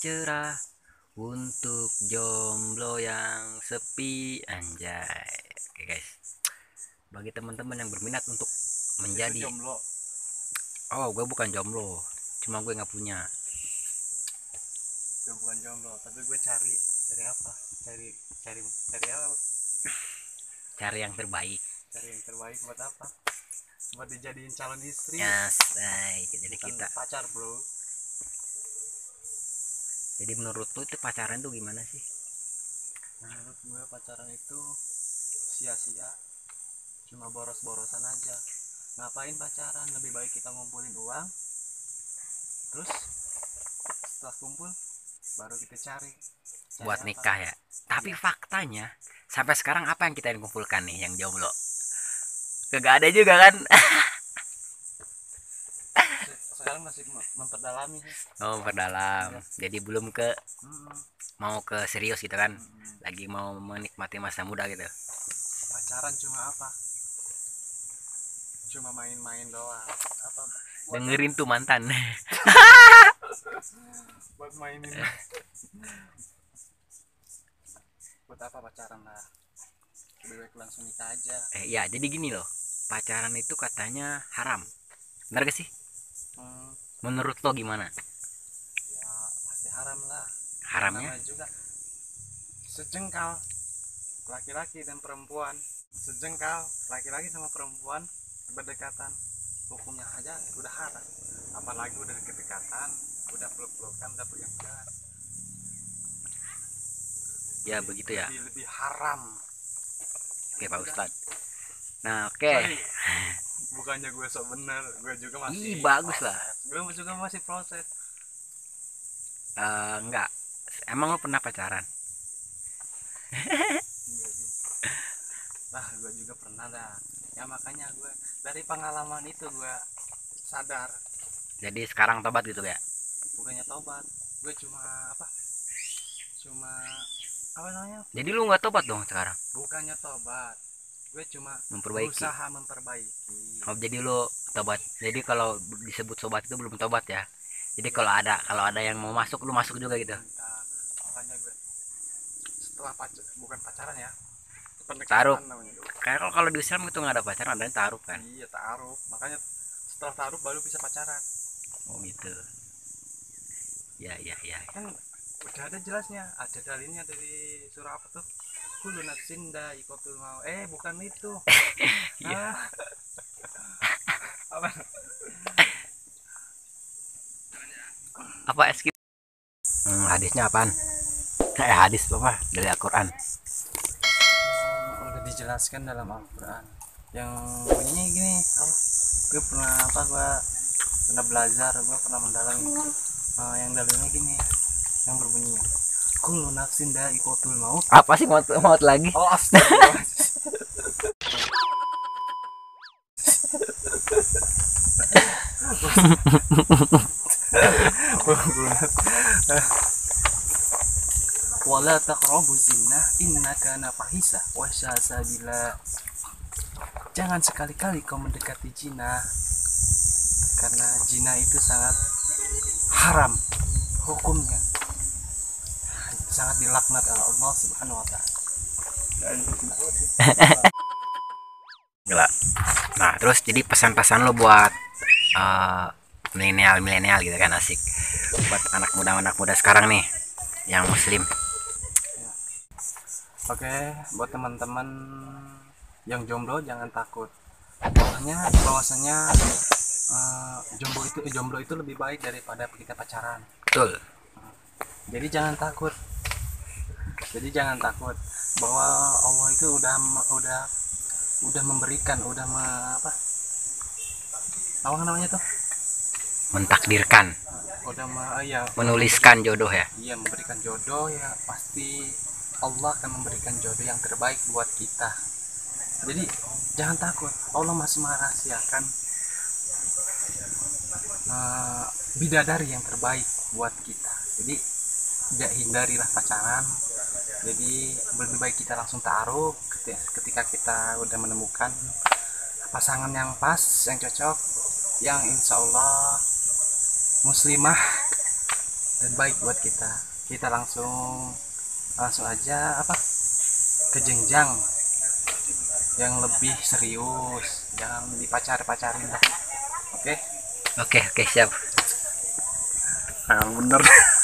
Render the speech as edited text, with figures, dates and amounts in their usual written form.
cerah untuk jomblo yang sepi, anjay. Oke guys, bagi teman-teman yang berminat untuk menjadi jomblo. oh gue bukan jomblo, cuma gue nggak punya. Gue bukan jomblo, tapi gue cari apa? Cari cari cari apa? Cari yang terbaik Cari yang terbaik buat apa? Buat dijadiin calon istri. ya, jadi Bukan kita. pacar, bro. Jadi menurut lu itu pacaran tuh gimana sih? Menurut gue pacaran itu sia-sia, cuma boros-borosan aja. Ngapain pacaran? Lebih baik kita ngumpulin uang, terus setelah kumpul baru kita cari Buat apa? nikah ya. Tapi Iya. faktanya sampai sekarang apa yang kita kumpulkan nih yang jomblo? Kagak ada juga kan? Sekarang masih memperdalami sih. Oh, perdalam. Iya. Jadi belum ke Hmm, mau ke serius gitu kan? hmm. Lagi mau menikmati masa muda gitu. Pacaran cuma apa? Cuma main-main doang. Apa? Buat Dengerin tuh mantan. buat mainin. Buat apa pacaran lah? Lebih baik langsung nikah aja. Ya, jadi gini loh. Pacaran itu katanya haram. Benar gak sih? Hmm, Menurut lo gimana? ya pasti haram lah. Haramnya? Namanya juga sejengkal laki-laki dan perempuan, sejengkal laki-laki sama perempuan berdekatan, hukumnya aja udah haram. Apalagi udah kedekatan, udah peluk-pelukan, udah pegang-pegangan, Ya begitu ya. lebih haram. Oke Pak Ustadz. Nah oke. Sorry, bukannya gue sok bener, gue juga masih Bagus lah. gue juga masih proses. Enggak. Emang lo pernah pacaran? Nah, gue juga pernah dah. Ya makanya gue dari pengalaman itu gue sadar. Jadi sekarang tobat gitu ya? Bukannya tobat, gue cuma apa? Cuma apa namanya? Jadi lu nggak tobat dong sekarang? Bukannya tobat, gue cuma Memperbaiki. berusaha memperbaiki. Oh jadi lu tobat. Jadi kalau disebut sobat itu belum tobat ya? Jadi kalau ada yang mau masuk lu masuk juga gitu? Nah, makanya gue setelah bukan pacaran ya, Taruh. pendekatan namanya. Kayak kalau di Islam itu nggak ada pacaran, adanya taruh kan? Iya, taruh. Makanya setelah taruh baru bisa pacaran. Oh gitu. Ya ya ya. Kan udah ada jelasnya, ada dalilnya dari surah apa tuh? Kullu nafsin dha'iqatul maut. Bukan itu. Iya. Ah, apa? Apa es krim? Hadisnya apaan? Hadis apa? Dari Al-Quran. Udah dijelaskan dalam Al-Quran. Yang bunyinya gini, gue pernah belajar, gue pernah mendalami. Yang dalilnya gini, yang berbunyi, kullu nafsin dha'iqatul maut. Apa sih maut lagi? Oh, astagfirullah. Wala taqrabu zina innaka nafahisa wa syasabila. Jangan sekali-kali kau mendekati zina, karena zina itu sangat haram hukumnya, sangat dilaknat oleh Allah Subhanahu wa taala. Gila. Nah terus jadi pesan-pesan lo buat milenial gitu kan, asik buat anak muda sekarang nih yang muslim. Oke, buat teman-teman yang jomblo jangan takut. Bahwasanya jomblo itu lebih baik daripada kita pacaran. Betul. Jadi jangan takut. Bahwa Allah itu udah memberikan, apa namanya tuh? Mentakdirkan, Ya, menuliskan jodoh ya. iya, memberikan jodoh ya, pasti Allah akan memberikan jodoh yang terbaik buat kita. Jadi jangan takut, Allah masih merahasiakan bidadari yang terbaik buat kita. Jadi hindarilah pacaran. Jadi lebih baik kita langsung taruh ketika kita udah menemukan pasangan yang pas, yang cocok, yang insya Allah muslimah, dan baik buat kita. Kita langsung langsung aja apa ke jenjang yang lebih serius, jangan dipacar-pacarin dah. Oke. Oke, siap. Bener.